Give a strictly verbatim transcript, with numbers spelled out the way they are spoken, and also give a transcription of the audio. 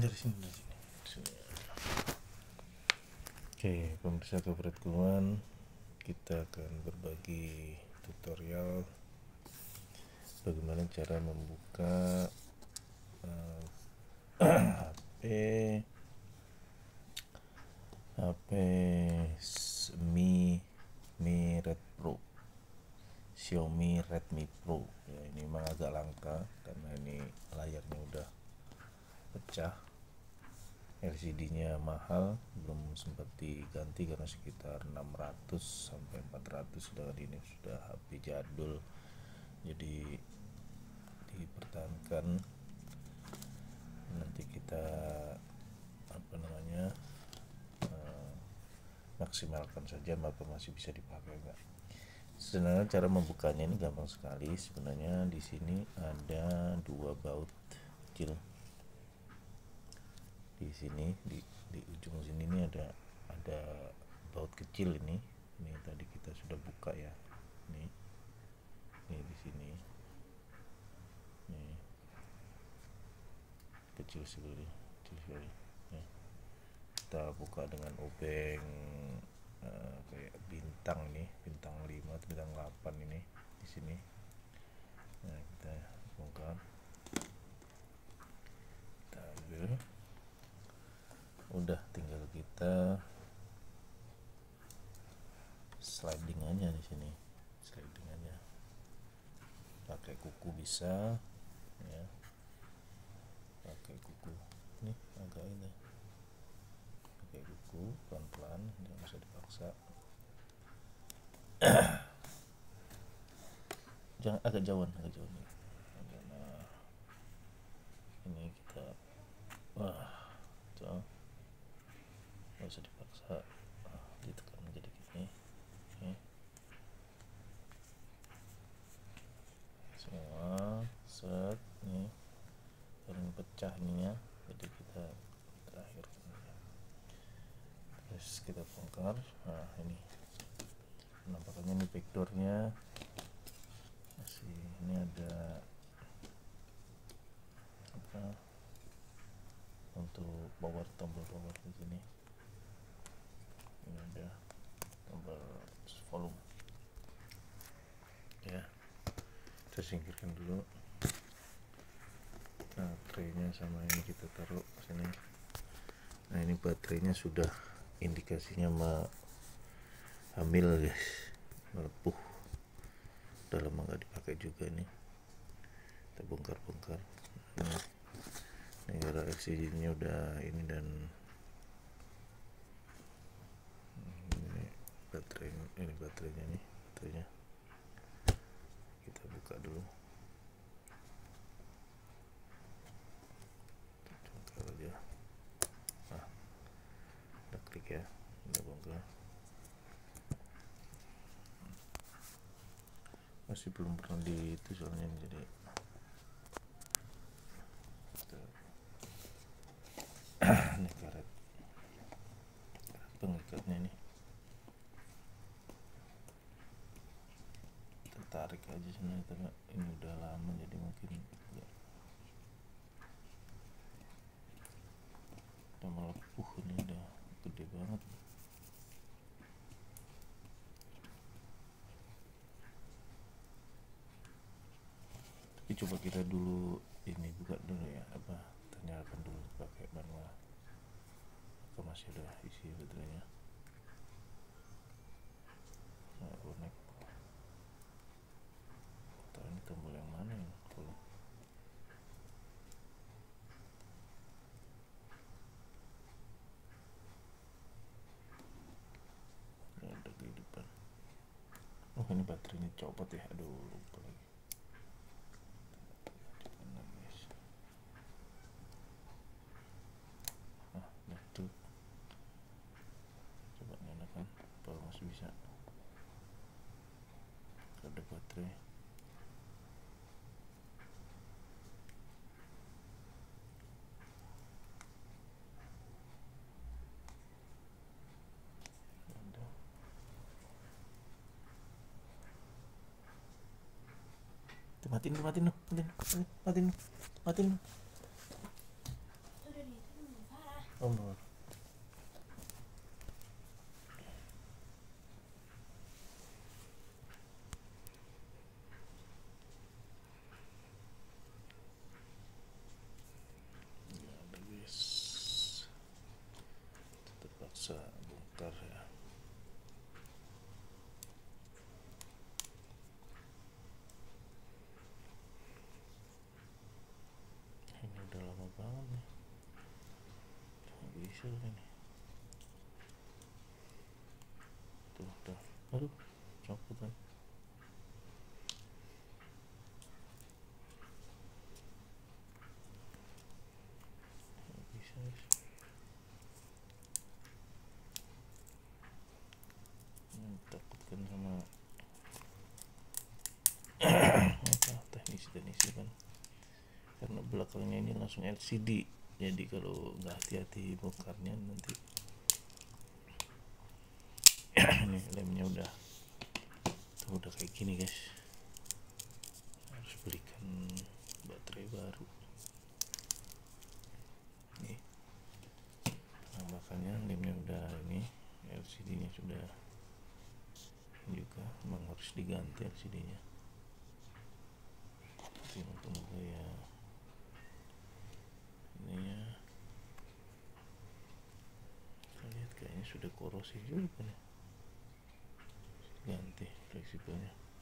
dari sini dari sini, dari sini. Oke, pemirsa keberatuan, kita akan berbagi tutorial bagaimana cara membuka uh, H P H P Mi Mi Red Pro, Xiaomi Redmi Pro. Ya, ini memang agak langka karena ini layarnya udah pecah, L C D-nya mahal, belum sempat diganti karena sekitar enam ratus sampai empat ratus, sedangkan ini sudah H P jadul, jadi dipertahankan. Nanti kita apa namanya uh, maksimalkan saja maka masih bisa dipakai enggak. Sebenarnya cara membukanya ini gampang sekali. Sebenarnya di sini ada dua baut kecil. Di sini di, di ujung sini ini ada ada baut kecil ini. Ini tadi kita sudah buka ya. Ini. Ini di sini. Ini. Kecil sekali, kecil sekali. Ya. Kita buka dengan obeng uh, kayak bintang nih, bintang lima atau bintang delapan ini di sini. Nah, kita bongkar. Kita ambil. Udah tinggal kita sliding aja di sini, sliding aja. Pakai kuku bisa, ya. Pakai kuku, nih agak ini. Pakai kuku pelan-pelan, jangan usah dipaksa. Jangan agak jauhan, agak jauhan. Nah, ini kita, wah, tuh. Nggak usah dipaksa, nah, ditekan jadi gini. Oke. Semua set nih paling pecah ininya, jadi kita terakhir terus kita bongkar. Nah, ini penampakannya, ini backdoornya masih, ini ada apa untuk power, tombol power di sini. Ini ada tombol volume ya. Kita singkirkan dulu baterainya, sama ini kita taruh sini. Nah, ini baterainya sudah indikasinya ma hamil guys, melepuh, udah lama nggak dipakai juga nih. Kita bongkar-bongkar. Nah, ini karena L C D nya udah ini, dan ini baterai, ini baterainya nih, baterainya kita buka dulu. Bongkar aja. Nah, udah klik ya, udah bongkar. Masih belum pernah di itu soalnya, jadi ini karet pengikatnya nih, kita tarik aja sebenarnya, karena ini udah lama jadi mungkin enggak, udah melepuh, ini udah gede banget. Tapi coba kita dulu ini buka dulu ya, apa, nyalakan dulu pakai manual. Apakah masih ada isi baterainya? Nah, connect. Tahu ini tombol yang mana ya? Tuh. Ini ada kehidupan. Oh, ini baterainya copot ya. Aduh, lupa lagi. Nah, itu. Coba nyalakan, apa masih bisa? Ada baterai. Matiin, matiin, matiin, matiin, matiin, matiin. Nomor ya, ada guys, terpaksa bongkar ya. Ini udah lama banget nih, nggak bisa ini. Tuh udah, aduh copot kan. Nggak bisa guys. Hmm, takutkan sama apa teknisi-teknisi kan, karena belakangnya ini langsung L C D, jadi kalau nggak hati-hati bongkarnya nanti ini lemnya udah tuh udah kayak gini guys, harus belikan baterai baru nih. Nah makanya lemnya udah ini, L C D nya sudah juga, memang harus diganti L C D nya. Tapi moga-moga ya ininya, kita lihat kayaknya sudah korosi juga nih, ganti fleksibelnya.